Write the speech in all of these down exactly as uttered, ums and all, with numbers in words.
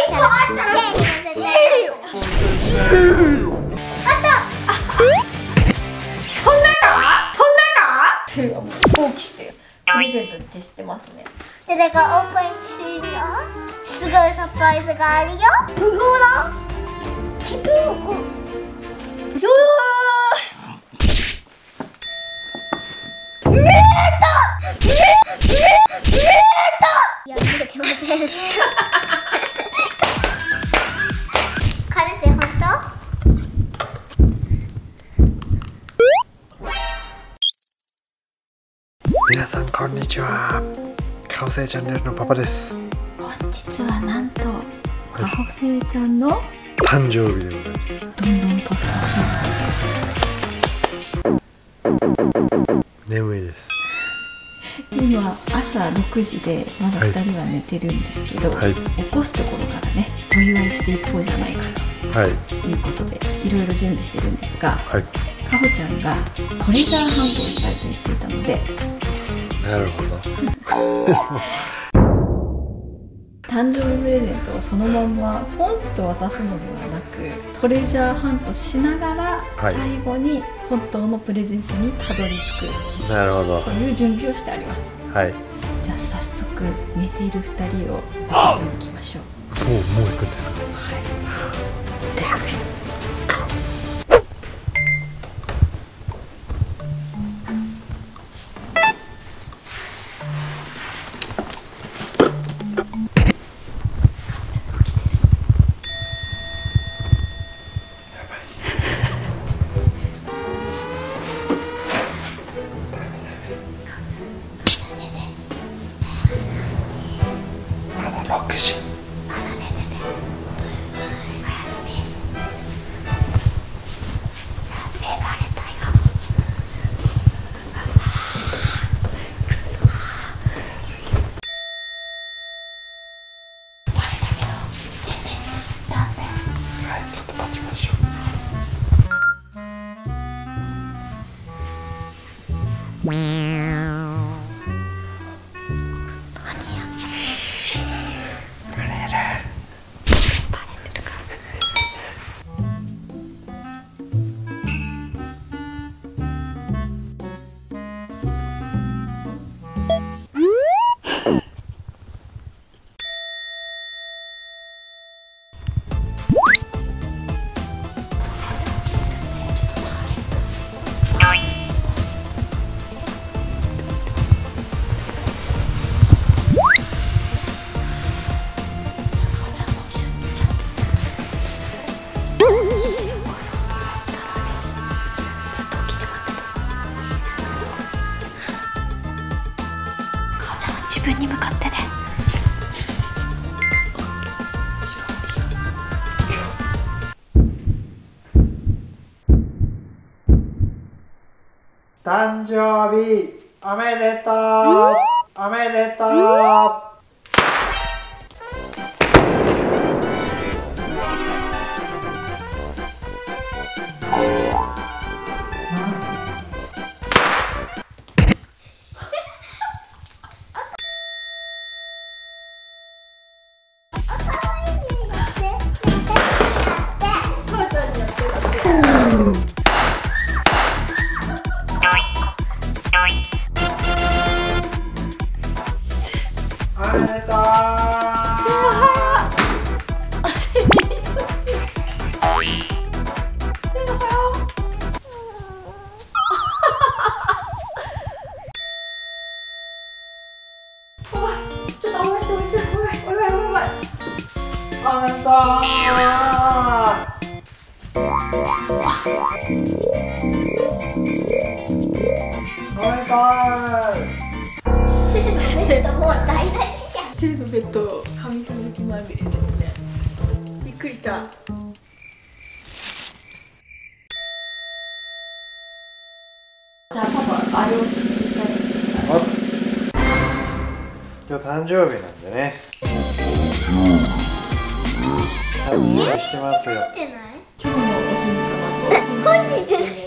個あったらシールよ。あった。 そんなかそんなかそれはもう放棄してプレゼントに徹してますね。 でだからオープンするよ。すごいサプライズがあるよ。うわ気分をよー見えた見え見え見えた。いや見れてません。カルテ本当？ 皆さんこんにちは。カホセイチャンネルのパパです。 本日はなんとカホセイちゃんの誕生日でございます。 どんどんパパ眠いです。 今朝ろくじでまだふたりは寝てるんですけど、はい、起こすところからねお祝いしていこうじゃないかと、はい、いうことでいろいろ準備してるんですが、はい、かほちゃんがトレジャーハントをしたいと言っていたので。 なるほど。 誕生日プレゼントをそのまんまポンと渡すのではなくトレジャーハントしながら最後に本当のプレゼントにたどり着く、なるほどという準備をしてあります。はい、じゃあ早速寝ているふたりを起こしに行きましょう。 もうもう行くんですか。はい。レッツゴー。ろくじ。まだ寝てて。おやすみ。やべえ、バレたよ。くそ。バレたけど、寝てって言ったんで。はい、ちょっと待ちましょう。自分に向かってね。誕生日おめでとう、おめでとう。おめでとう。ちょっと応援して応援して、お願いお願いお願い。おめでとう。おめでとう。セルのベッドもう台無しじゃん。セルのベッド紙飛行機まみれですね。びっくりした。じゃあパパあれを試食したいんです。今日誕生日なんでね。楽しみにしてますよ。今日のお姫様と本日の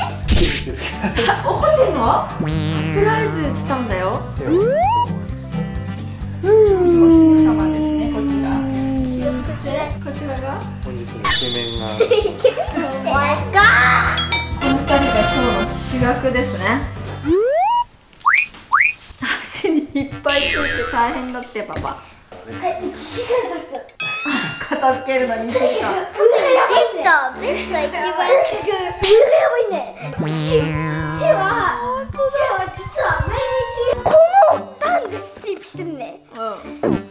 怒ってんの？サプライズしたんだよ。 ちらが本日のイケメンがお前かこのふたりが今日の主役ですね。足にいっぱいついて大変だってパパ。片付けるのに時間。 ベッドベッド一番上がやばいね。シェはシェは実は毎日この段でスリープしてるね。 うん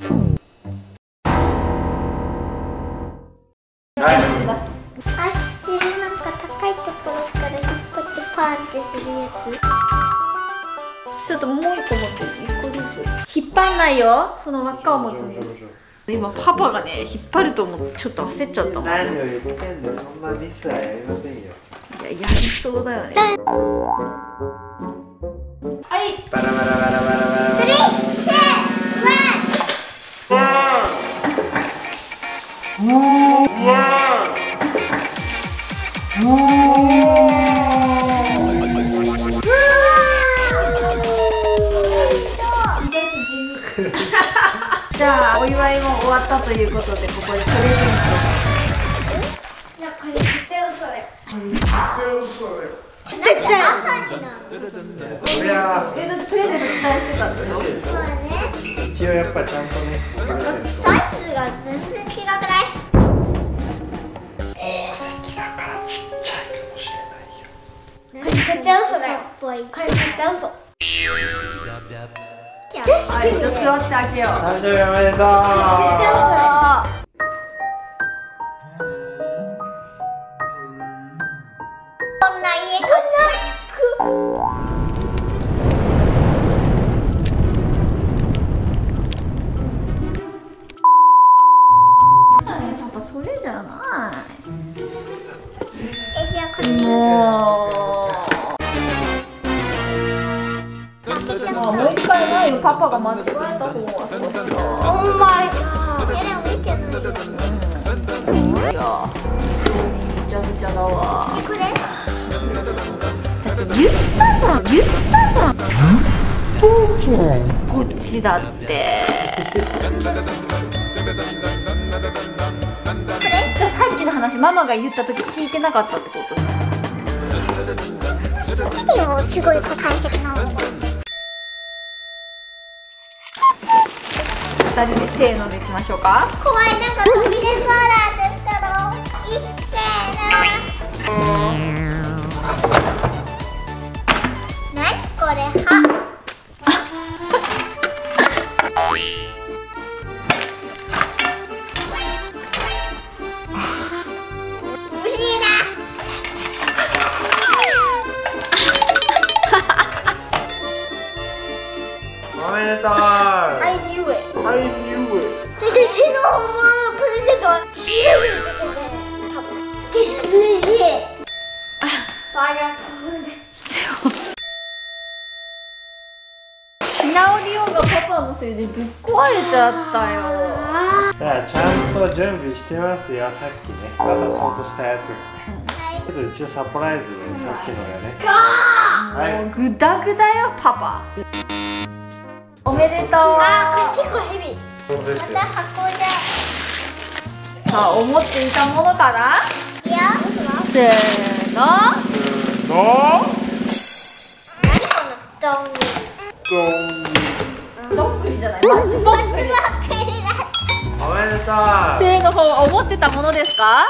足ってなんか高いところから引っ張ってパーンってするやつ。 ちょっともう一個持っていい？一個ずつ引っ張んないよ。その輪っかを持つんで。今パパがね引っ張ると思ってちょっと焦っちゃったもん。 何を言ってんだ、そんなミスはやりませんよ。 いややりそうだよね。はい。 バラバラバラバラバラ。 スリー、ツー、 じゃあお祝いも終わったということでここでプレゼント。 じゃあこれ絶対嘘だよ。絶対朝になる。 そりゃえだってプレゼント期待してたんでしょ。 そうだね。 一応やっぱりちゃんとねプレゼントサイズが全然違くない？ 宝石だからちっちゃいかもしれないよ。 これ絶対嘘だよ。これ絶対嘘。 はいじゃあ座ってあげよう。 誕生日おめでとう。 絶対嘘。 こんな家こパパそれじゃない。 えじゃあこれもうもう一回ないよ。パパが間違えた方がそうだ。 オーマイガー。いやでも見てないよ。 いやぐちゃぐちゃだわ。 これ？ だって言ったじゃん言ったじゃん。こっちだって。じゃあさっきの話ママが言った時聞いてなかったってこと？ でもすごい解析なの。 二人でせーのでいきましょうか。 怖い、なんか飛び出そうなんですけど。一斉の。なにこれ？は。虫だ。 おめでとう。 I knew it. I knew it. で、手の方もプレゼントは黄色いんだけどね。多分。This is legit. Fire food. シナオリオンがパパのせいでぶっ壊れちゃったよ。 だからちゃんと準備してますよ。さっきね渡そうとしたやつがね、ちょっと一応サプライズでさっきのがね。 もうグダグダよパパ。おめでとう。 あー、これ結構ヘビー。 本当ですよ。 また箱じゃ。 さあ思っていたものかな。 いや、 せーの。 の何このドン。 どんぐりじゃない。松ぼっくり。 おめでとう。 せーの方思ってたものですか。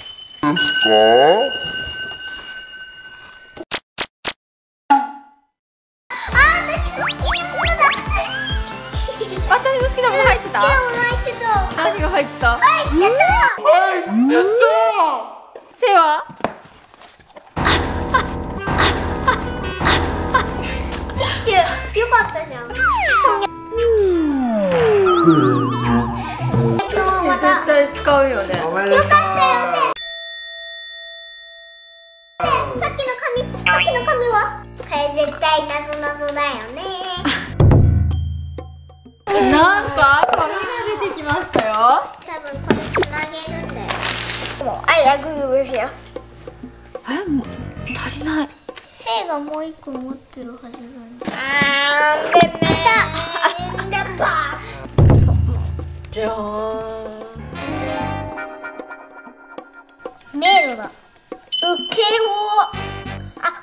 私の好きなもの入ってた。何が入ってた。せいはティッシュ。よかったじゃん。 絶対使うよね。 おめでとう。 よかったよね。さっきの紙、さっきの紙は。これ絶対謎謎だよね。 なんか紙が出てきましたよ。 多分これつなげるんだよ。もう、I agree with you。 え、もう足りない。 せいがもう一個持ってるはずなの。あー、めめだ。 じゃーん。 迷路だ。受けをあ、わかった。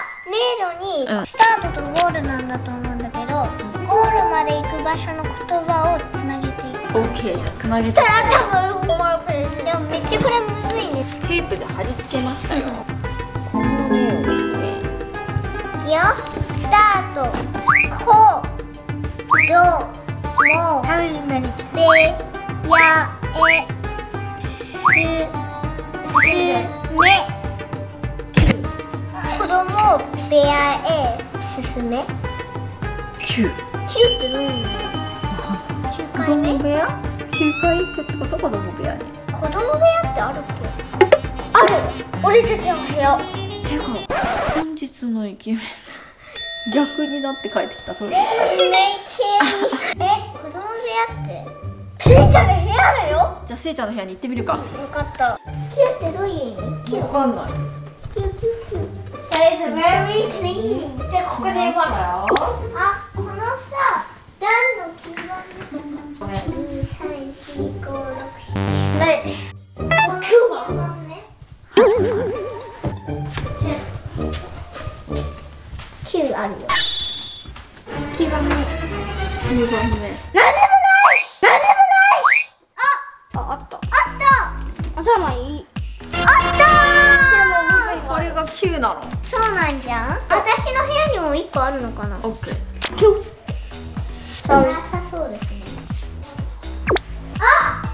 迷路にスタートとゴールなんだと思うんだけど、ゴールまで行く場所の言葉をつなげていく。 オッケー、じゃあつなげて。 したら多分もうこれでもめっちゃこれむずいんです。 テープで貼り付けましたよ。この絵をですね。 いくよ。スタート。こ、ど、も、べ、や、え、す、す、め。子供部屋へ進め。 きゅう。 きゅうってどういうの？きゅうかいめ？ 子供部屋？きゅうかい行くってこと？子供部屋に。 子供部屋ってあるっけ？ある。俺たちの部屋。 てか本日のイケメン逆になって帰ってきたトイレ。 え、子供部屋ってせいちゃんの部屋だよ。 じゃあせいちゃんの部屋に行ってみるか。 分かった。きゅうってどういう意味？きゅう。 わかんない。 きゅうきゅうきゅう。That is very clean。じゃあここではあ、このさ、段のきゅうばんめとかに、さん、よん、ご、ろく、なに？きゅうばんめ？きゅうあるよ。きゅうばんめ。 きゅうばんめ。 なんでもない。なんでもない。あ、 あ、あった。 あった。頭いい。あったー。 これがきゅうなの。 そうなんじゃん。私の部屋にもいっこあるのかな。 オッケー。 きゅう。そうなさそうですね。あ。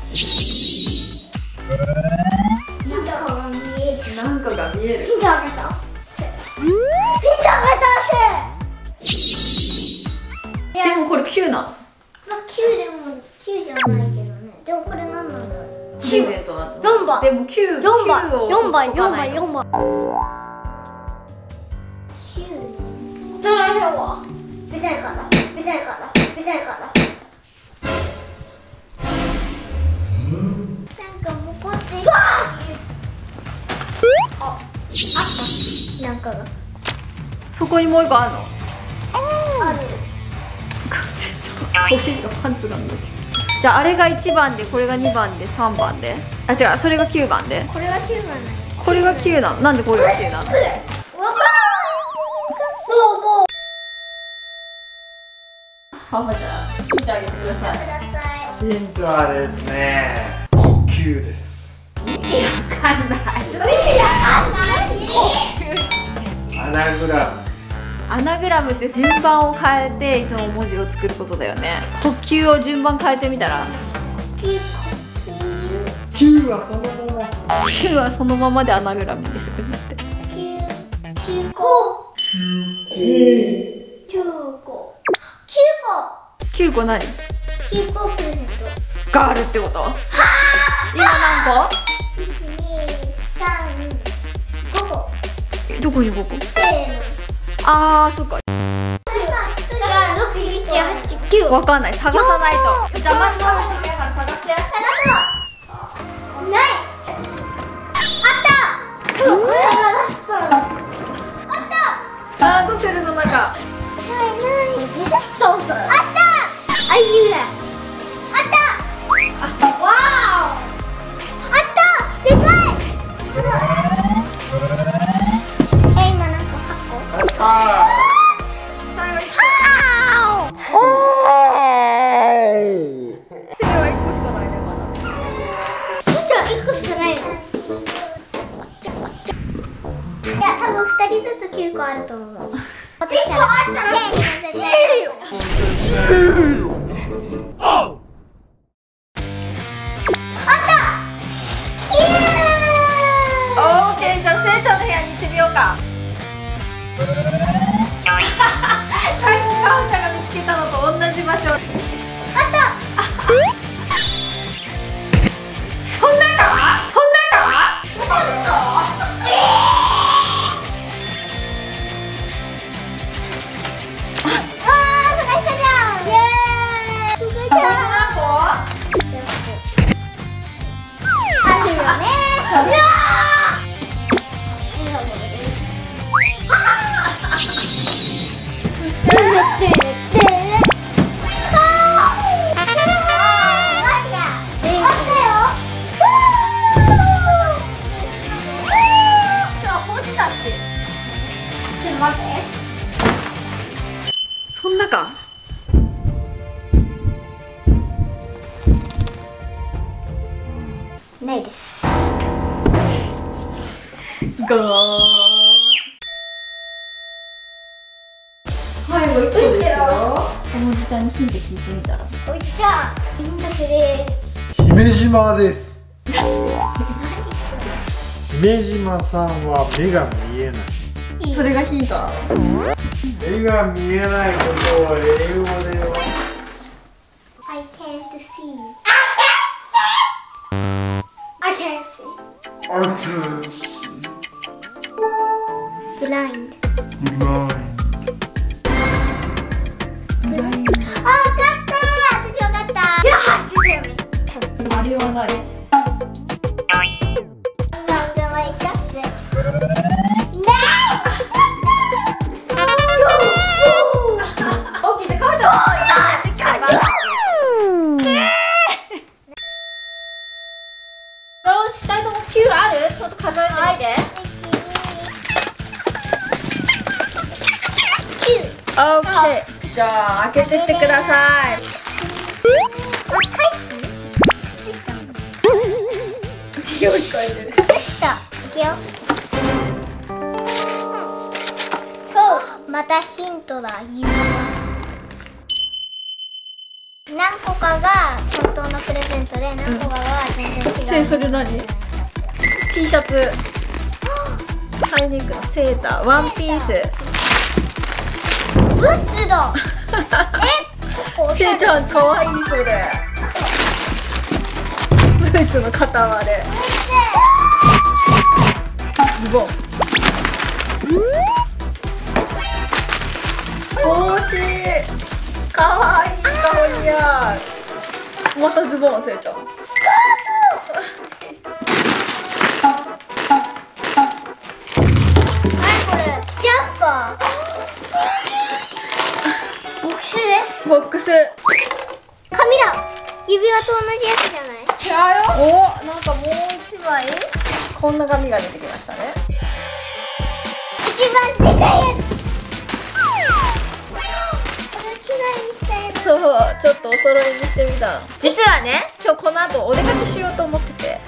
なんかが見える。 なんかが見える。 ヒントあげた。ヒントあげたせ。 でもこれきゅうなの。 まあきゅうでもきゅうじゃないけどね。でもこれなんなんだろう。 プレゼントなんだ。 よんばん。 でもきゅう、 よんばん。 きゅうをよんばん、よんばん、 解かないの。 よんばん。きゅう。じゃないわ。出ないかな。出ないかな。出ないかな。なんかもうこっち。わあ。あ、あった。なんかが。 そこにもう一個あるの。 ある。 お尻がパンツが見えてる。じゃああれがいちばんで、これがにばんで、さんばんで、あ、違う、それがきゅうばんで、 これがきゅうばんだ。 これがきゅうなの。なんでこれがきゅうなの？ わからん。もうもう。 パパじゃあ聞いてあげてください。 ください。 ヒントはですね、呼吸です。 わかんない。 意味わかんない。 アナグラム。 アナグラムって順番を変えていつも文字を作ることだよね。呼吸を順番変えてみたら、 きゅう、 きゅうはそのまま。 きゅうはそのままでアナグラムにするんだって。 きゅう、きゅうこ。きゅうこ。きゅうこ。 きゅうこ何？ きゅうこプレゼント。 があるってこと？はあ！今何個？ いち、に、さん、ごこ。 どこにごこ？ せーの。 あー、そっか。 ろく、しち、はち、きゅう。 わかんない。探さないと。じゃあまずパパの部屋から探して。 探そう。ない。あった。これがラスト。あった。 ランドセルの中。 ないない。そうそう。あった。あいうや。あった。あ、わーお。あった。でかい。え、今なんかはっこ。 あ最後に。 あせいはいっこしかないね、まだ。 しんちゃんいっこしかないの。いや、多分ふたりずつきゅうこあると思う。いっこあったら消えるよ。あった。きゅう。 オーケー、じゃあせいちゃんの部屋に行ってみようか。さっきかおちゃんが見つけたのと同じ場所。 あった。 そんなか？そんなか？ そうでしょ。えー。わあ、探したじゃん。イエーイ。探したじゃん。 何個？ あるよね。うわそしてー。あったよ。 か。 ないです。 ゴー。はい、もう一個ですよ。このおじちゃんにヒント聞いてみたら。 おじちゃん、ヒントくれ。 姫島です。姫島さんは目が見えない。 それがヒントなの。 目が見えないことを英語では I can't see. I can't see. I can't see. Blind. Blind. あ、わかった。私わかった。いや、はちゼミ。 あれは何？ なんでもいいかって。ね大きいでかわいた。よし、ふたりともきゅうある？ちょっと数えてみて。オッケー。じゃあ開けてってください。違う聞こえる。 した。いくよ。そう、またヒントだ。指輪。何個かが本当のプレゼントで、何個かが全然違う。 せい、それ何？ T シャツ、ハイネックのセーター、ワンピース。 ブッツだ。え、 せいちゃんかわいいそれ。ブーツの片割れ。ズボン。帽子。かわいいかわいいや。またズボン、せいちゃん。ボックス。 紙だ。指輪と同じやつじゃない？ 違うよ。お、なんかもう一枚こんな紙が出てきましたね。 一番でかいやつ。これ違いみたいな。 そう、ちょっとお揃いにしてみた。実はね、今日この後お出かけしようと思ってて。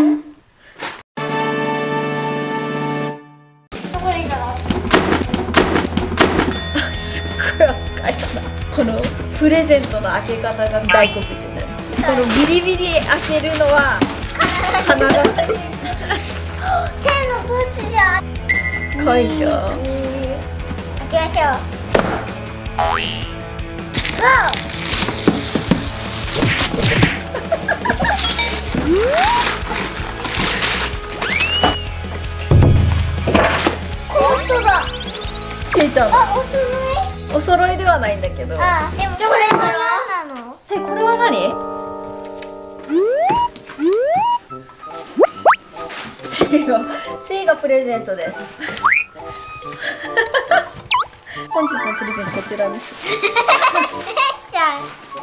どこでいいかな。 すっごい扱いだな。このプレゼントの開け方が外国人だよ。このビリビリ開けるのは必ず。 チェーンのブーツじゃん。 かわいいでしょ。 開けましょう。ゴー。本当だ。 せいちゃんの。 あ、お揃い。 お揃いではないんだけど。 あ、でもこれは何なの？ せい、これは何？せいが、せいがプレゼントです。本日のプレゼントこちらです。 せいちゃん。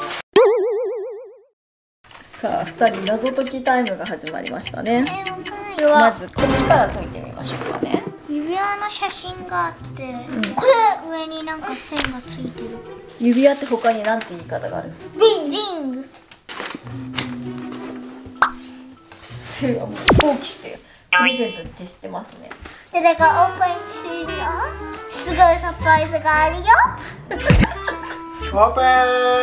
さあ、ふたり謎解きタイムが始まりましたね。 え、本当まだ。 ずこっちから解いてみましょうかね。 指輪の写真があって、 んこれ上になんか線がついてる。 指輪って他に何て言い方がある？ リンリング。 せいはもう放棄してプレゼントに徹してますね。 で、だからオープンするよ。すごいサプライズがあるよ。 オープン。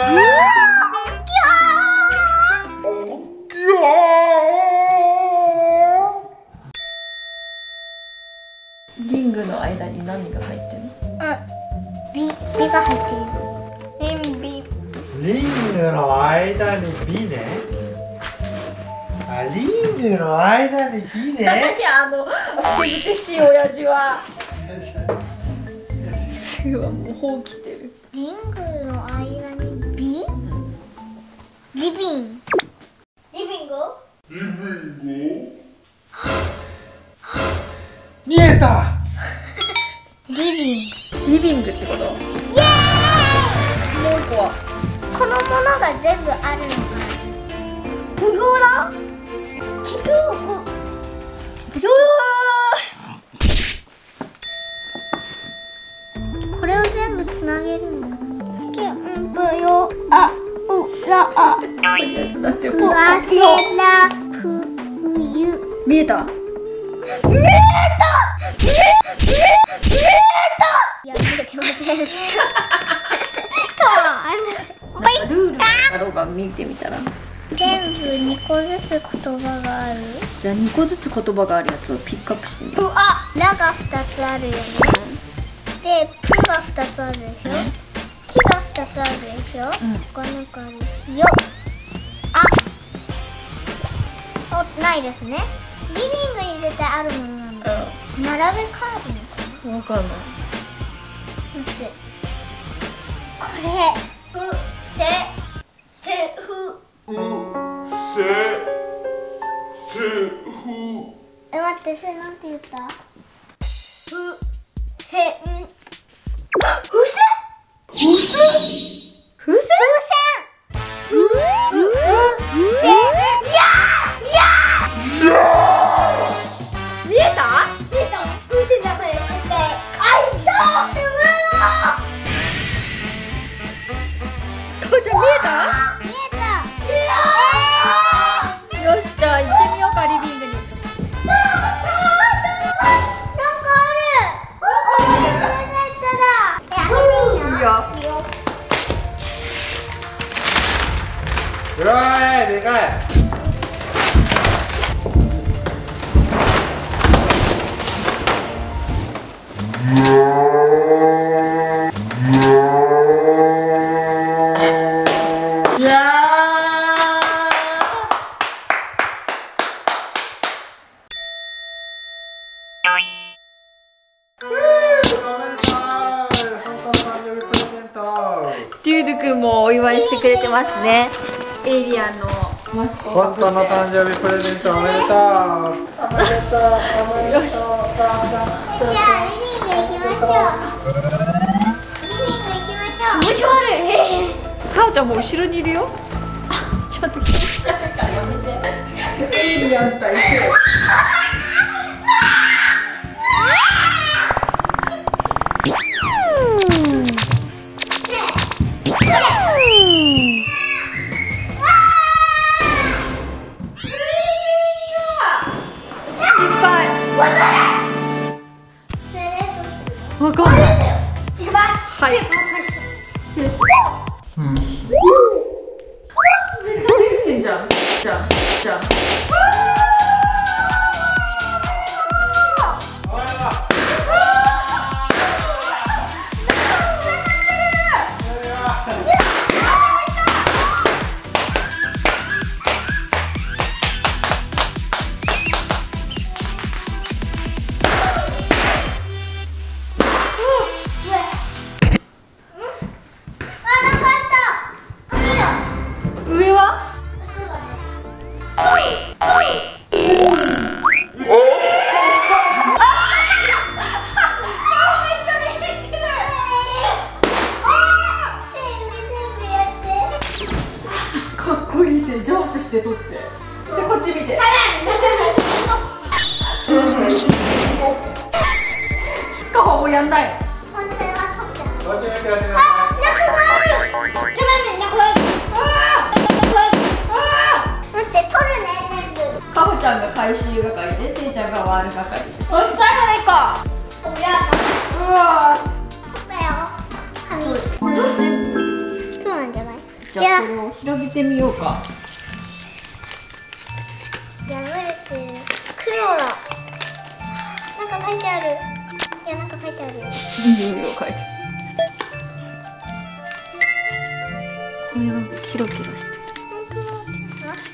リングの間に何が入ってるの？ うん。ビ、ビが入ってる。リンビ。 リングの間にビね。あ、リングの間にビね。 何あのふてぶてしい親父は。すぐはもう放棄してる。 リングの間にビ？リビン。リビング？ リビング。見えた。 リビング。 リビングってこと？ イエーイ！ もう一個はこのものが全部あるのか。不要だ。器具。 うわこれを全部つなげるのか。 ンプよあうらあこういうやつだってわせらふゆ見えた。 いや見えてませんかなんかルールかどうか見てみたら。 全部にこずつ言葉がある。 じゃあにこずつ言葉があるやつをピックアップしてみよう。 あ、らがふたつあるよね。で、ぷがふたつあるでしょ。きがふたつあるでしょ。他なんかある。よ。あ。お、ないですね。リビングに絶対あるものなんだ。並べ替えるのかな。 わかんない。 待って。これ。ふ、せ、せ、ふ。 せせふえ、待って、それなんて言った？ふ、せん。ふせ。ふせ。ふせ。ふせ。ふせ。やーやー見えた？見えた？風船だから絶対。あいそうってうわかおちゃん見えた？ 見えた。 よし、じゃあ行ってみようか、リビングに。 なんかある。お、プレゼントだ。え、開けていいの？ いいよ。 いいよ。 うわーいでかい。いやデュードゥ君もお祝いしてくれてますね。エイリアンのマスクをかぶって。 本当の誕生日プレゼントおめでとう。おめでとうおめでとうお母さん。 じゃあリビング行きましょう。リビング行きましょう。気持ち悪い。 かおちゃんも後ろにいるよ。あ、ちょっと気持ち悪いからやめて。エイリアンと一緒。わかんない。はい。めっちゃ言ってんじゃん。じゃん。じゃん。上は？かっこいいせ、ジャンプして撮って。それこっち見て。せせせせ。カホもやんない。 本当は取ってる。 こっち見てこっち見て。 あ、中がある。ちょっと待って、中がある。待って、取るね、全部。 かほちゃんが回収係で、せいちゃんが割る係です。そしたらねか。 これはうわ取ったよ。紙。 これ全部。 そうなんじゃない？ じゃあこれを広げてみようか。 破れてる。黒だ。なんか書いてある。いや、なんか書いてあるよ。 いいよ、書いて。これなんかキラキラしてる。 本当だ。待って。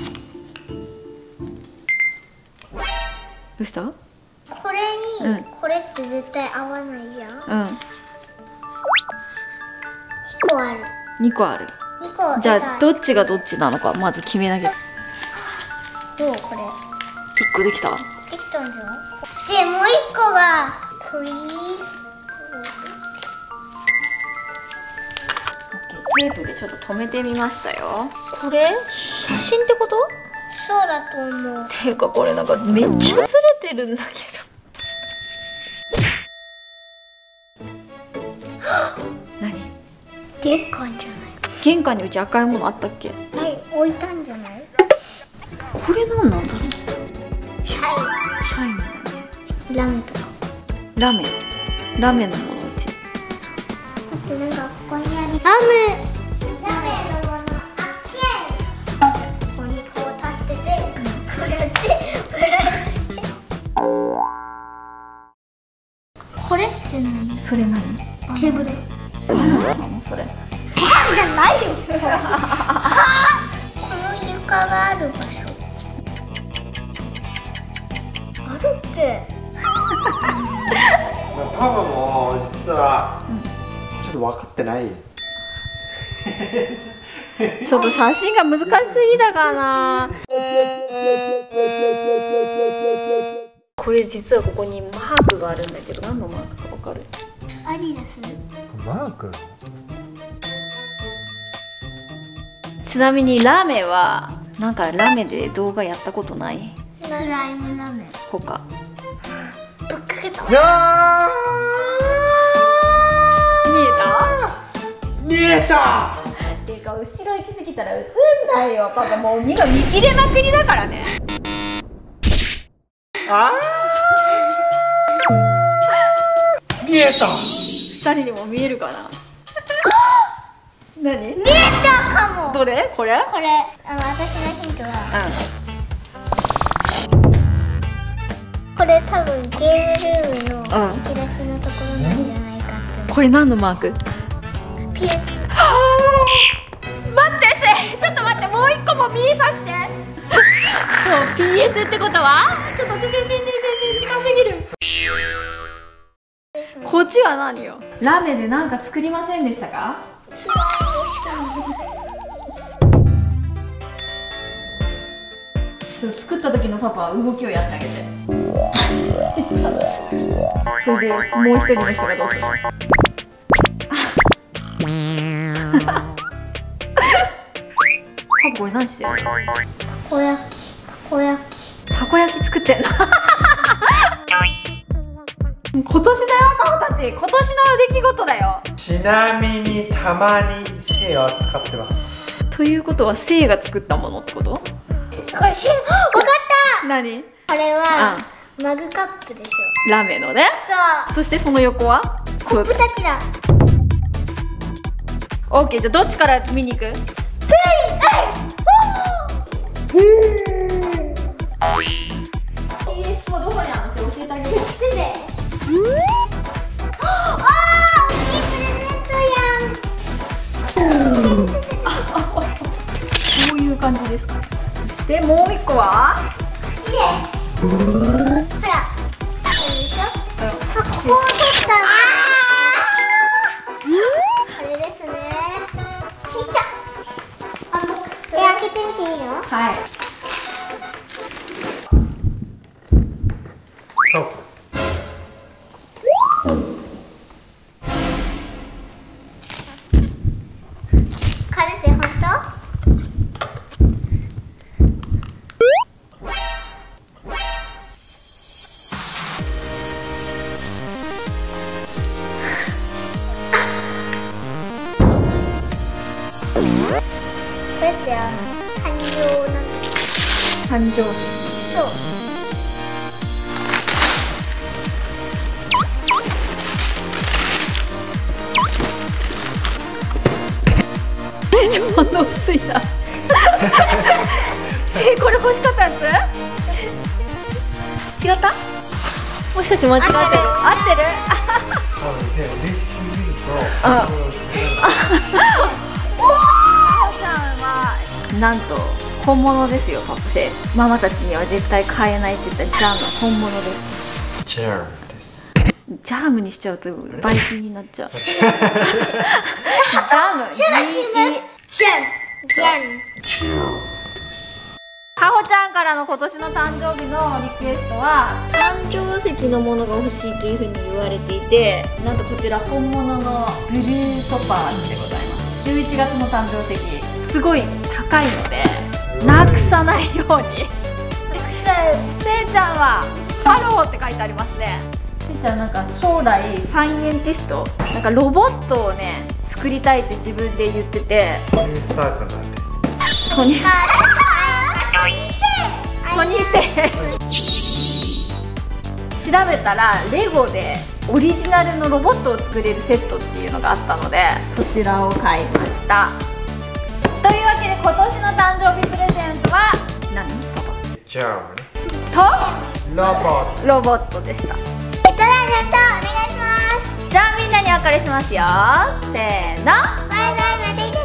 どうした？ これうんに、これって絶対合わないじゃん。 うん。 いっこある。 にこある。 にこ。 じゃあどっちがどっちなのかまず決めなきゃ。 どうこれ？ いっこできた？ できたんじゃん。で、もう一個が、プリーズ。 テープでちょっと止めてみましたよ。これ写真ってこと？ そうだと思う。 っていうかこれなんかめっちゃずれてるんだけど。何？ 玄関じゃない。 玄関にうち赤いものあったっけ？ はい、置いたんじゃない。 これなんなんだろう。 シャイシャインだね。 ラメとか。 ラメラメのものうち。 あとなんかここにあり。ラメラメのものあっけ。ここにこう立ってて、こうやってブラシ。これって何？ それ何？ テーブル。 何なのそれ？ パンじゃないよ。この床がある場所。あるって。 パパも実はちょっと分かってない。 ちょっと写真が難しすぎだからな。これ実はここにマークがあるんだけど、何のマークかわかる？ アディダス。 マーク？ ちなみにラメはなんかラメで動画やったことない？ スライムラメ。 他。 ぶっかけた。 いや見えた？ 見えた。 ていうか後ろ行き過ぎたら映んないよ。パパもう今見切れまくりだからね。 あー見えた。 二人にも見えるかな。何？ 見えたかも。 どれ？これ？ これあの私のヒントは、 うこれ多分ゲームルームのうん引き出しのところなんじゃないかって。 ん。これ何のマーク？ ピーエス。 待ってせ、ちょっと待って、もう一個も見えさして。そう、ピーエス ってことはちょっと全然全然全然近すぎる。こっちは何よ？ラメで何か作りませんでしたか？ちょっと作った時のパパは動きをやってあげて。それでもう一人の人がどうする？パパこれ何してるの？ たこ焼き。たこ焼き。 たこ焼き作ってんの？今年だよカホたち、今年の出来事だよ。 ちなみにたまに精は使ってます。 ということは精が作ったものってこと？ これし、わかった。 何？ これはマグカップでしょ。 ラメのね。 そう。 そしてその横はコップたちだ。 オッケー、じゃあどっちから見に行く？ピーエス フォー どこにあるの？教えてあげる。 ああ、大きいプレゼントやん。 こういう感じですか。そしてもう一個は？ イエス。ほら、これでしょ。ここを取った。これですね。ちっちゃ。あの、これ開けてみていいの？ はい。 これって本当？これってあの誕生なんだ。 誕生石。 そう。 成長反応薄いな。せこれ欲しかったやつ？違った？もしかして間違ってる？合ってる？ 多分ね、嬉しすぎると。 あ。なんと本物ですよ。パパセママたちには絶対買えないって言ったジャムは本物です。 ジャムです。 ジャムにしちゃうとバイキンになっちゃう。ジャム。 ジャム。ジャム。 かほちゃんからの今年の誕生日のリクエストは誕生石のものが欲しいというふうに言われていて、なんとこちら本物のブルートパーズでございます。じゅういちがつの誕生石、すごい高いのでなくさないように。せいちゃんはハローって書いてありますね。 せいちゃんなんか将来サイエンティストなんかロボットをね作りたいって自分で言ってて、 トニー・スタークなんてトニートニーセ調べたらレゴでオリジナルのロボットを作れるセットっていうのがあったのでそちらを買いました。というわけで今年の誕生日プレゼントは何？パパじゃあねとロボットロボットでした。 えっとね、お願いします。 じゃあみんなにお別れしますよ。せーの。 バイバイ、またいた